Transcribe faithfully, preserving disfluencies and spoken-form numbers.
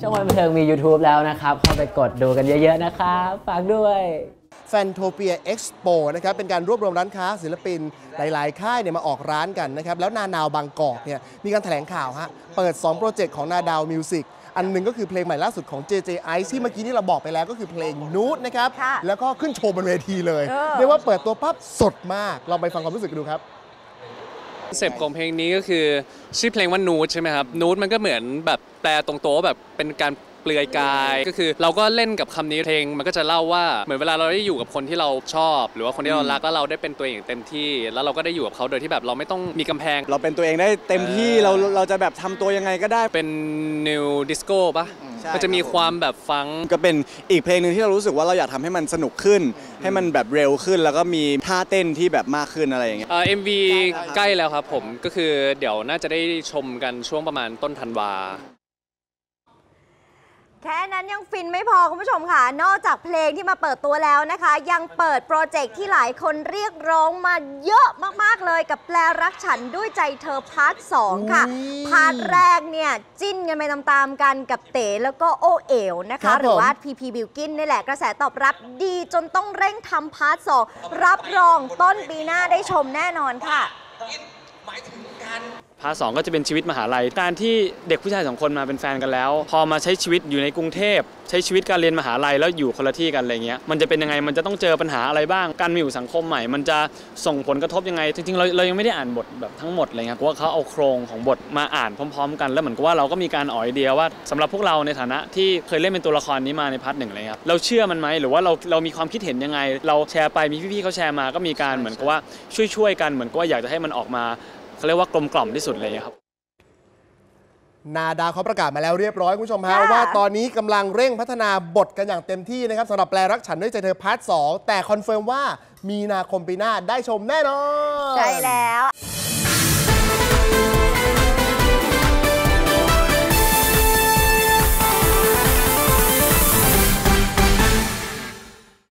ช่องวันบันเทิงมี ยูทูบ แล้วนะครับเข้าไปกดดูกันเยอะๆนะครับฝากด้วยแฟนโทเปียเอ็กซ์โปนะครับเป็นการรวบรวมร้านค้าศิลปินหลายๆค่ายเนี่ยมาออกร้านกันนะครับแล้วนานาวบางกอกเนี่ยมีการแถลงข่าวฮะเปิดสองโปรเจกต์ของนาดาวมิวสิกอันหนึ่งก็คือเพลงใหม่ล่าสุดของ เจ เจ Ice ที่เมื่อกี้นี่เราบอกไปแล้วก็คือเพลงนูดนะครับแล้วก็ขึ้นโชว์บนเวทีเลยเรียกว่าเปิดตัวปั๊บสดมากลองไปฟังความรู้สึกกันดูครับคอนเซปต์ของเพลงนี้ก็คือชื่อเพลงว่านูดใช่ไหมครับนูดมันก็เหมือนแบบแปลตรงตัวแบบเป็นการเปลือยกายก็คือเราก็เล่นกับคำนี้เพลงมันก็จะเล่าว่าเหมือนเวลาเราได้อยู่กับคนที่เราชอบหรือว่าคนที่เรารักแล้วเราได้เป็นตัวเองเต็มที่แล้วเราก็ได้อยู่กับเขาโดยที่แบบเราไม่ต้องมีกำแพงเราเป็นตัวเองได้เต็มที่เราเราจะแบบทำตัวยังไงก็ได้เป็นนิวดิสโก้ปะก็จะมีความแบบฟังก็เป็นอีกเพลงหนึ่งที่เรารู้สึกว่าเราอยากทำให้มันสนุกขึ้นให้มันแบบเร็วขึ้นแล้วก็มีท่าเต้นที่แบบมากขึ้นอะไรอย่างเงี้ยเอ็มวีใกล้แล้วครับผมก็คือเดี๋ยวน่าจะได้ชมกันช่วงประมาณต้นธันวาแค่นั้นยังฟินไม่พอคุณผู้ชมค่ะนอกจากเพลงที่มาเปิดตัวแล้วนะคะยังเปิดโปรเจกต์ที่หลายคนเรียกร้องมาเยอะมากๆเลยกับแปลรักฉันด้วยใจเธอพาร์ทสองค่ะพาร์ทแรกเนี่ยจิ้นกันไปตามๆกันกับเต๋แล้วก็โอเอ๋วนะคะหรือว่าพีพีบิวกินนี่แหละกระแสตอบรับดีจนต้องเร่งทำพาร์ทสองรับรองต้นปีหน้าได้ชมแน่นอนค่ะพาร์ทสองก็จะเป็นชีวิตมหาลัยการที่เด็กผู้ชายสองคนมาเป็นแฟนกันแล้วพอมาใช้ชีวิตอยู่ในกรุงเทพใช้ชีวิตการเรียนมหาลัยแล้วอยู่คนละที่กันอะไรเงี้ยมันจะเป็นยังไงมันจะต้องเจอปัญหาอะไรบ้างการมีอยู่สังคมใหม่มันจะส่งผลกระทบยังไงจริงๆเราเรายังไม่ได้อ่านบทแบบทั้งหมดอะไรเงี้ยเพราะว่าเขาเอาโครงของบทมาอ่านพร้อมๆกันแล้วเหมือนกับว่าเราก็มีการอ๋อไอเดียว่าสำหรับพวกเราในฐานะที่เคยเล่นเป็นตัวละครนี้มาในพาร์ทหนึ่งอะไรเงี้ยเราเชื่อมันไหมหรือว่าเราเรามีความคิดเห็นยังไงเราแชร์ไปมีพี่ๆเขาแชร์มาก็มีการเหมือนกับว่าช่วยๆกันเหมือนกับว่าอยากจะให้มันออกมาเขาเรียกว่ากลมกล่อมที่สุดเลยครับนาดาวเขาประกาศมาแล้วเรียบร้อยคุณผู้ชมฮะว่าตอนนี้กำลังเร่งพัฒนาบทกันอย่างเต็มที่นะครับสำหรับแปลรักฉันด้วยใจเธอพาร์ทสองแต่คอนเฟิร์มว่ามีนาคมปีหน้าได้ชมแน่นอนใช่แล้ว